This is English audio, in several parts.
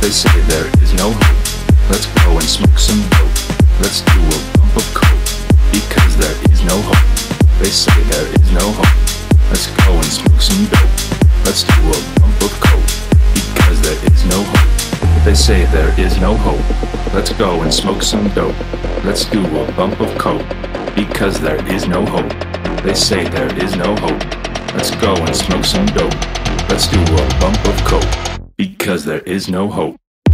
They say there is no hope. Let's go and smoke some dope. Let's do a bump of coke, because there is no hope. They say there is no hope. Let's go and smoke some dope. Let's do a bump of coke, because there is no hope. They say there is no hope. Let's go and smoke some dope. Let's do a bump of coke, because there is no hope. They say there is no hope. Let's go and smoke some dope. Let's do a bump of coke, because there is no hope.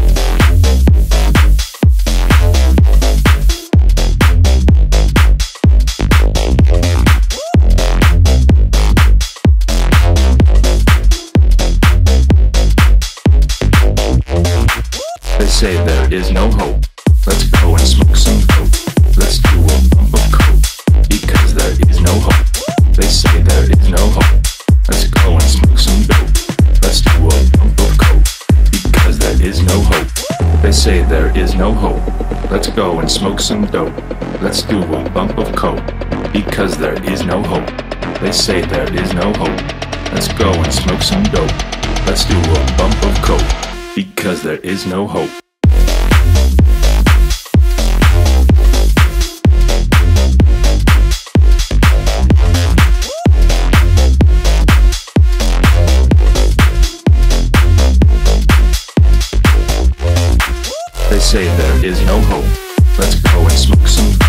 They say there is no hope. Let's go and smoke some dope. Let's do a bump of coke, because there is no hope. They say there is no hope. Let's go and smoke some dope. Let's do a bump of coke, because there is no hope. They say there is no hope. Let's go and smoke some dope. Let's do a bump of coke, because there is no hope. They say there is no hope. Let's go and smoke some dope. Let's do a bump of coke, because there is no hope. They say there is no hope. Let's go and smoke some dope.